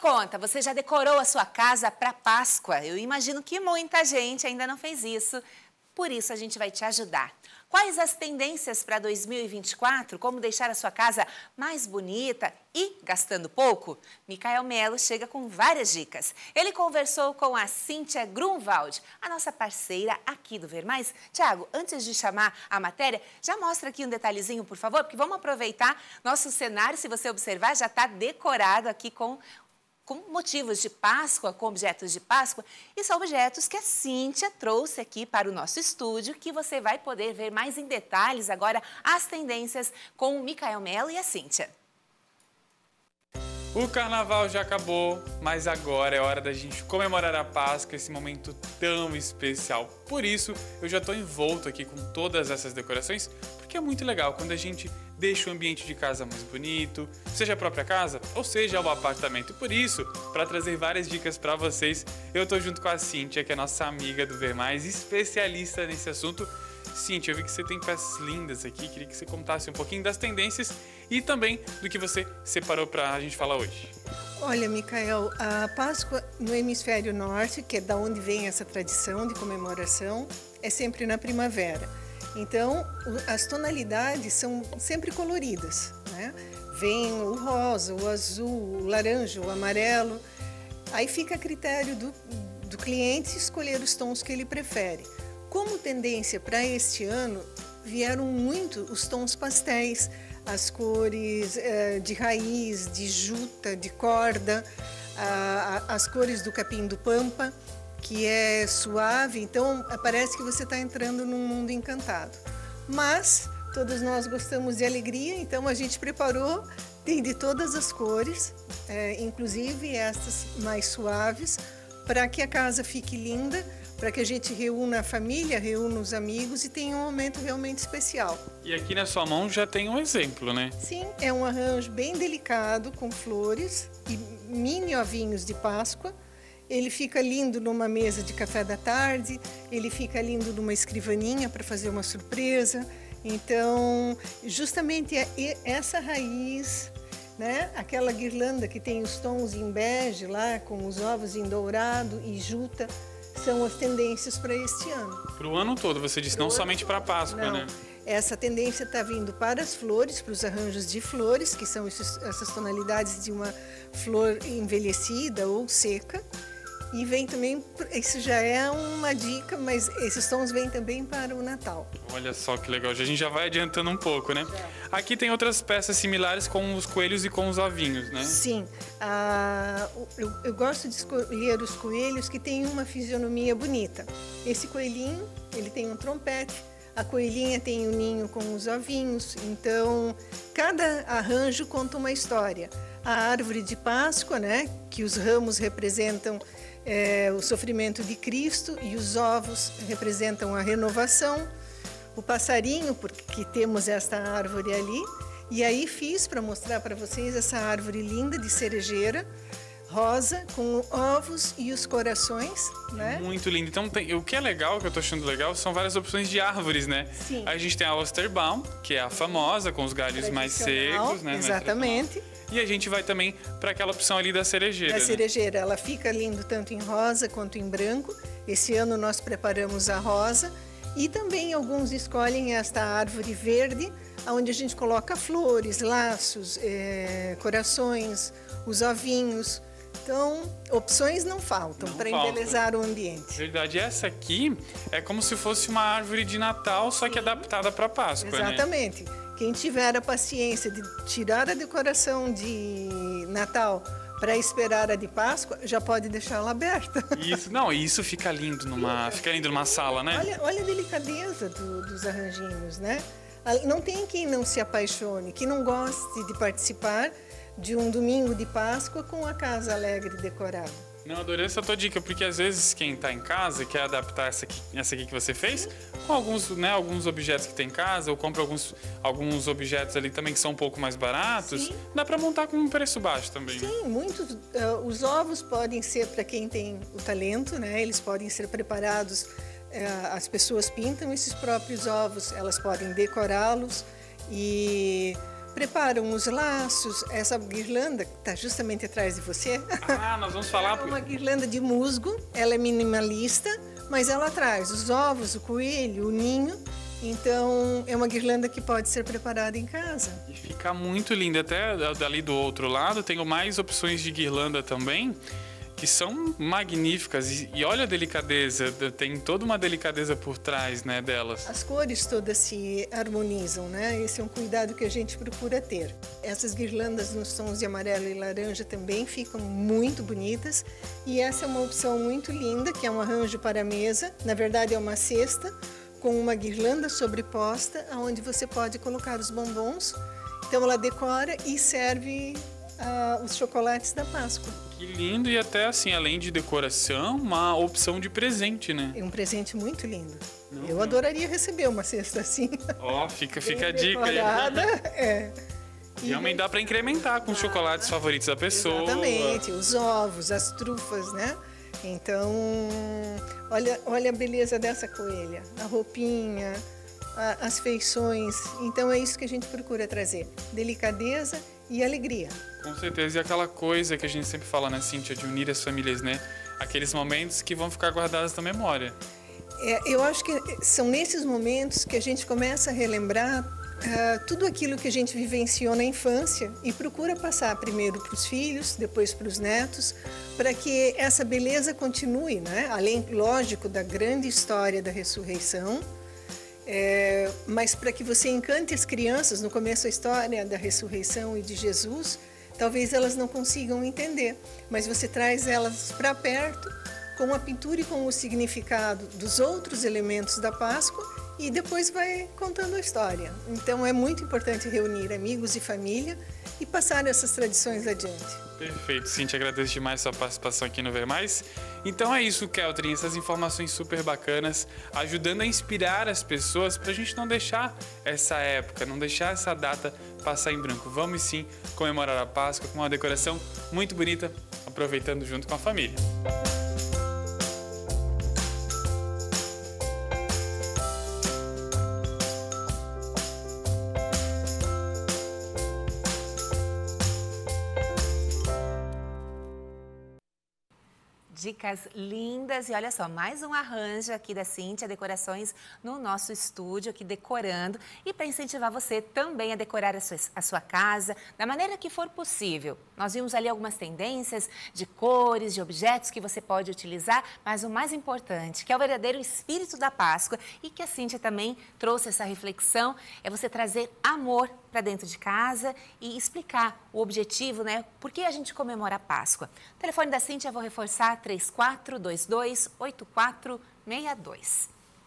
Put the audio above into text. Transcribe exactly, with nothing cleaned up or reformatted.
conta, você já decorou a sua casa para Páscoa? Eu imagino que muita gente ainda não fez isso, por isso a gente vai te ajudar. Quais as tendências para dois mil e vinte e quatro? Como deixar a sua casa mais bonita e gastando pouco? Micael Melo chega com várias dicas. Ele conversou com a Cíntia Grunwald, a nossa parceira aqui do Ver Mais. Tiago, antes de chamar a matéria, já mostra aqui um detalhezinho, por favor, porque vamos aproveitar nosso cenário. Se você observar, já está decorado aqui com... com motivos de Páscoa, com objetos de Páscoa, e são objetos que a Cíntia trouxe aqui para o nosso estúdio, que você vai poder ver mais em detalhes agora as tendências com o Micael Melo e a Cíntia. O carnaval já acabou, mas agora é hora da gente comemorar a Páscoa, esse momento tão especial. Por isso, eu já estou envolto aqui com todas essas decorações, porque é muito legal quando a gente deixa o ambiente de casa mais bonito, seja a própria casa ou seja o apartamento. Por isso, para trazer várias dicas para vocês, eu estou junto com a Cíntia, que é nossa amiga do Ver Mais, especialista nesse assunto. Cíntia, eu vi que você tem peças lindas aqui, queria que você contasse um pouquinho das tendências e também do que você separou para a gente falar hoje. Olha, Micael, a Páscoa no hemisfério norte, que é da onde vem essa tradição de comemoração, é sempre na primavera. Então, as tonalidades são sempre coloridas, né? Vem o rosa, o azul, o laranja, o amarelo. Aí fica a critério do, do cliente escolher os tons que ele prefere. Como tendência para este ano, vieram muito os tons pastéis, as cores eh, de raiz, de juta, de corda, a, a, as cores do capim do pampa, que é suave, então parece que você está entrando num mundo encantado. Mas todos nós gostamos de alegria, então a gente preparou, tem de todas as cores, é, inclusive estas mais suaves, para que a casa fique linda, para que a gente reúna a família, reúna os amigos e tenha um momento realmente especial. E aqui na sua mão já tem um exemplo, né? Sim, é um arranjo bem delicado, com flores e mini ovinhos de Páscoa. Ele fica lindo numa mesa de café da tarde, ele fica lindo numa escrivaninha para fazer uma surpresa. Então, justamente essa raiz, né? Aquela guirlanda que tem os tons em bege lá, com os ovos em dourado e juta, são as tendências para este ano. Para o ano todo, você disse, não somente para a Páscoa, não. né? Essa tendência está vindo para as flores, para os arranjos de flores, que são esses, essas tonalidades de uma flor envelhecida ou seca. E vem também, isso já é uma dica, mas esses tons vêm também para o Natal. Olha só que legal, a gente já vai adiantando um pouco, né? Já. Aqui tem outras peças similares com os coelhos e com os ovinhos, né? Sim, ah, eu, eu gosto de escolher os coelhos que têm uma fisionomia bonita. Esse coelhinho, ele tem um trompete, a coelhinha tem um ninho com os ovinhos, então cada arranjo conta uma história. A árvore de Páscoa, né, que os ramos representam É, o sofrimento de Cristo e os ovos representam a renovação, o passarinho, porque temos esta árvore ali, e aí fiz para mostrar para vocês essa árvore linda de cerejeira, rosa, com ovos e os corações, né? Muito lindo. Então, tem, o que é legal, que eu tô achando legal, são várias opções de árvores, né? Sim. Aí a gente tem a Osterbaum, que é a famosa, com os galhos mais secos, né? Exatamente. E a gente vai também para aquela opção ali da cerejeira. Da né? cerejeira, ela fica lindo tanto em rosa quanto em branco. Esse ano nós preparamos a rosa e também alguns escolhem esta árvore verde, onde a gente coloca flores, laços, é, corações, os ovinhos. Então, opções não faltam para embelezar o ambiente. Verdade, essa aqui é como se fosse uma árvore de Natal, só que adaptada para Páscoa, Exatamente. Né? Quem tiver a paciência de tirar a decoração de Natal para esperar a de Páscoa, já pode deixá-la aberta. Isso, não, isso fica lindo numa, fica lindo numa sala, né? Olha, olha a delicadeza do, dos arranjinhos, né? Não tem quem não se apaixone, que não goste de participar de um domingo de Páscoa com a casa alegre e decorada. Não, adorei essa tua dica, porque às vezes quem está em casa quer adaptar essa aqui, essa aqui que você fez com alguns, né, alguns objetos que tem em casa, ou compra alguns, alguns objetos ali também que são um pouco mais baratos. Sim. Dá para montar com um preço baixo também. Sim, né? muitos. Uh, os ovos podem ser para quem tem o talento, né? Eles podem ser preparados. Uh, as pessoas pintam esses próprios ovos, elas podem decorá-los e preparam os laços, essa guirlanda que está justamente atrás de você. Ah, nós vamos falar... É uma guirlanda de musgo, ela é minimalista, mas ela traz os ovos, o coelho, o ninho. Então, é uma guirlanda que pode ser preparada em casa. E fica muito linda. Até dali do outro lado, tenho mais opções de guirlanda também, que são magníficas. E, e olha a delicadeza, tem toda uma delicadeza por trás, né, delas. As cores todas se harmonizam, né? Esse é um cuidado que a gente procura ter. Essas guirlandas nos tons de amarelo e laranja também ficam muito bonitas. E essa é uma opção muito linda, que é um arranjo para a mesa. Na verdade, é uma cesta com uma guirlanda sobreposta, onde você pode colocar os bombons. Então ela decora e serve uh, os chocolates da Páscoa. Que lindo, e até assim, além de decoração, uma opção de presente, né? É um presente muito lindo. Não, Eu não. adoraria receber uma cesta assim. Ó, fica, fica a bem dica aí. decorada, é. Realmente dá para incrementar com os chocolates favoritos da pessoa. Exatamente, os ovos, as trufas, né? Então, olha, olha a beleza dessa coelha, a roupinha, a, as feições. Então é isso que a gente procura trazer, delicadeza e alegria. Com certeza, e aquela coisa que a gente sempre fala, né, Cíntia, de unir as famílias, né? Aqueles momentos que vão ficar guardados na memória. É, eu acho que são nesses momentos que a gente começa a relembrar uh, tudo aquilo que a gente vivenciou na infância e procura passar primeiro para os filhos, depois para os netos, para que essa beleza continue, né? Além, lógico, da grande história da ressurreição, é, mas para que você encante as crianças. No começo da história da ressurreição e de Jesus, talvez elas não consigam entender, mas você traz elas para perto com a pintura e com o significado dos outros elementos da Páscoa e depois vai contando a história. Então é muito importante reunir amigos e família e passar essas tradições adiante. Perfeito, Cíntia, agradeço demais sua participação aqui no Ver Mais. Então é isso, Keltrin, essas informações super bacanas, ajudando a inspirar as pessoas para a gente não deixar essa época, não deixar essa data passar em branco. Vamos sim comemorar a Páscoa com uma decoração muito bonita, aproveitando junto com a família. Dicas lindas e olha só, mais um arranjo aqui da Cíntia, decorações no nosso estúdio aqui decorando e para incentivar você também a decorar a sua, a sua casa da maneira que for possível. Nós vimos ali algumas tendências de cores, de objetos que você pode utilizar, mas o mais importante, que é o verdadeiro espírito da Páscoa e que a Cíntia também trouxe essa reflexão, é você trazer amor para dentro de casa e explicar o objetivo, né? Por que a gente comemora a Páscoa. O telefone da Cíntia eu vou reforçar, três quatro dois dois, oito quatro seis dois.